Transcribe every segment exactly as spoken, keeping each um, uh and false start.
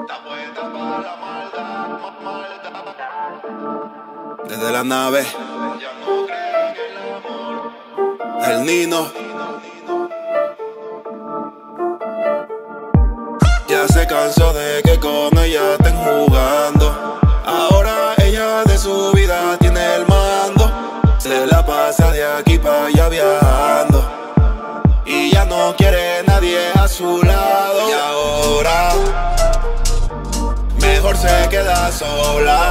Está puesta para la maldad, maldad. Desde la nave, Ya no creen en el amor. el Nino. Ya se cansó de que con ella estén jugando. Ahora ella de su vida tiene el mando. Se la pasa de aquí para allá viajando. Y ya no quiere nadie a su lado. Y ahora mejor se queda sola.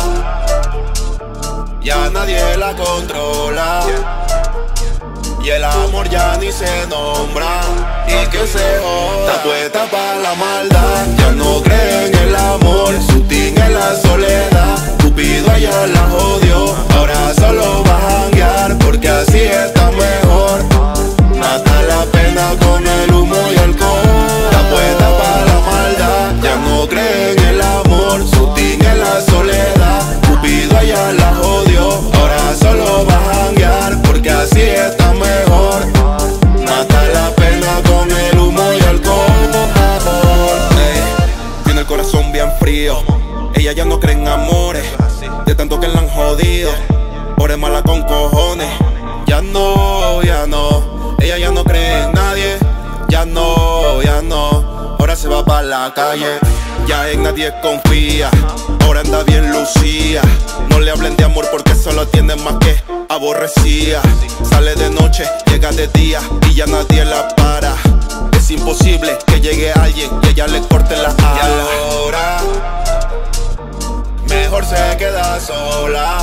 Ya nadie la controla. Y el amor ya ni se nombra. Y que se joda. Está puesta para la maldad. Ya no cree en el amor. Sutil en la soledad. Cupido allá la jodió. Ahora solo va a janguear porque así está mejor. Mata la pena con el humo y alcohol. Está puesta para la maldad. Ya no cree en el amor. Sutil en la soledad. Cupido allá la jodió. Ahora solo va a janguear porque así está mejor. Mata la pena con el humo y alcohol. Ey, tiene el corazón bien frío. Ella ya no cree en amores. De tanto que la han jodido. Por es mala con cojones. Ya no, ya no. Ella ya no cree en nadie. Ya no, ya no. Ahora se va para la calle. Ya en nadie confía. Ahora anda bien lucía. No le hablen de amor porque solo tiene más que aborrecía. Sale de noche, llega de día y ya nadie la para. Es imposible que llegue alguien y ella le corte las alas. Y ahora mejor se queda sola.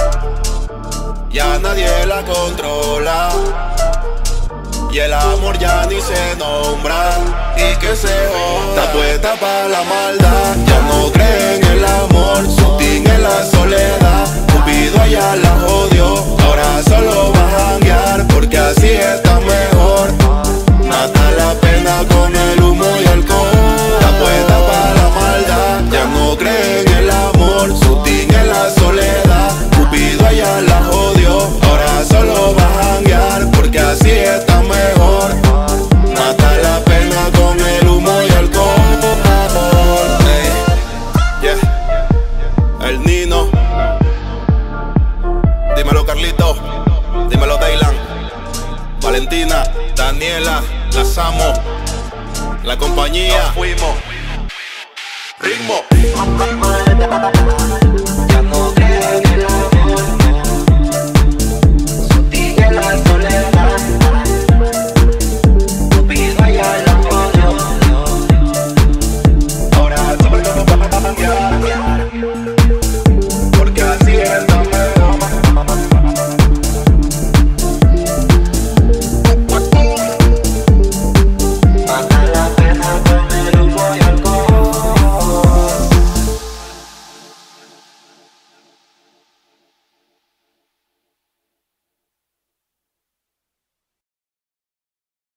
Ya nadie la controla. Y el amor ya ni se nombra. Y que se joda. Está puesta para la maldad. Ya no cree en el amor. Sutil en la soledad. Cupido allá la jodió. Ahora solo va a janguear porque así está mejor. Mata la pena con el humo y alcohol. Está puesta para la maldad. Ya no cree en el amor. Sutil en la soledad. Cupido allá la jodió. Ahora solo va a janguear porque así está mejor. Mata la pena con el humo y alcohol. Hey, yeah. El Nino. Dímelo Carlito. Dímelo Daylan. Valentina, Daniela, las amo. La compañía. Nos fuimos. Ritmo. Ya no creo en el amor. Sutil en la soledad.